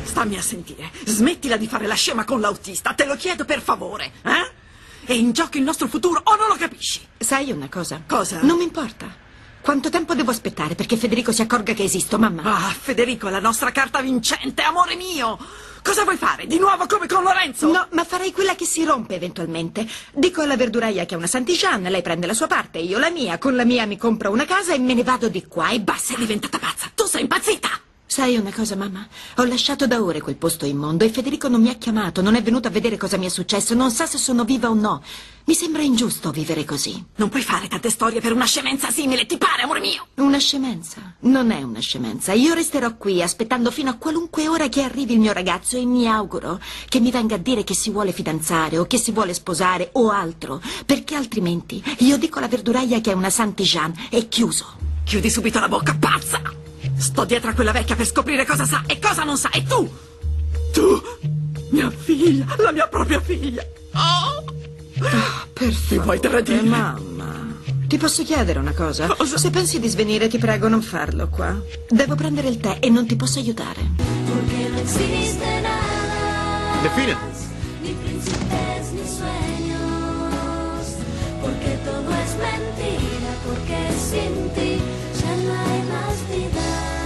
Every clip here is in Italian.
Stammi a sentire. Smettila di fare la scema con l'autista. Te lo chiedo per favore, eh? È in gioco il nostro futuro o non lo capisci? Sai una cosa? Cosa? Non mi importa. Quanto tempo devo aspettare perché Federico si accorga che esisto, mamma? Ah, Federico è la nostra carta vincente, amore mio! Cosa vuoi fare? Di nuovo come con Lorenzo? No, ma farei quella che si rompe eventualmente. Dico alla verduraia che è una Sant'Jean, lei prende la sua parte, io la mia. Con la mia mi compro una casa e me ne vado di qua e basta. Sei diventata pazza! Tu sei impazzita! Sai una cosa, mamma? Ho lasciato da ore quel posto immondo e Federico non mi ha chiamato, non è venuto a vedere cosa mi è successo, non sa se sono viva o no. Mi sembra ingiusto vivere così. Non puoi fare tante storie per una scemenza simile, ti pare, amore mio? Una scemenza? Non è una scemenza. Io resterò qui aspettando fino a qualunque ora che arrivi il mio ragazzo e mi auguro che mi venga a dire che si vuole fidanzare o che si vuole sposare o altro, perché altrimenti io dico alla verduraia che è una Sant'Jean e chiuso. Chiudi subito la bocca, pazza! Sto dietro a quella vecchia per scoprire cosa sa e cosa non sa. E tu, mia figlia, la mia propria figlia. Oh, per mi vuoi tradire? Mamma, ti posso chiedere una cosa? Cosa? Se pensi di svenire, ti prego, non farlo qua. Devo prendere il tè e non ti posso aiutare. Porque no existe nada. Delfina. Ni príncipes ni sueños. Porque todo es mentira. Porque sin ti ya no hay más vida.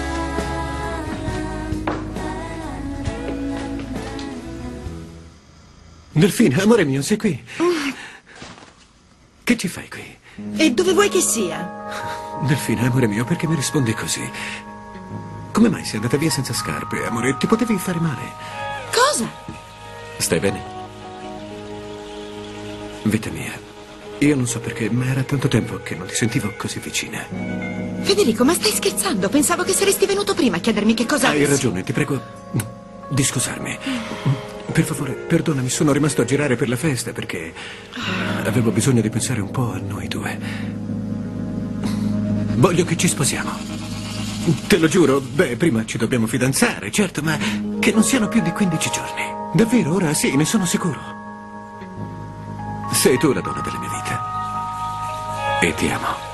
Delfina, amore mio, sei qui? Che ci fai qui? E dove vuoi che sia? Delfina, amore mio, perché mi rispondi così? Come mai sei andata via senza scarpe, amore? Ti potevi fare male. Cosa? Stai bene? Vita mia, io non so perché, ma era tanto tempo che non ti sentivo così vicina. Federico, ma stai scherzando? Pensavo che saresti venuto prima a chiedermi che cosa Hai avessi. ragione, ti prego di scusarmi. Per favore, perdonami, sono rimasto a girare per la festa perché avevo bisogno di pensare un po' a noi due. Voglio che ci sposiamo. Te lo giuro, beh, prima ci dobbiamo fidanzare, certo, ma che non siano più di 15 giorni. Davvero, ora sì, ne sono sicuro. Sei tu la donna della mia vita. E ti amo.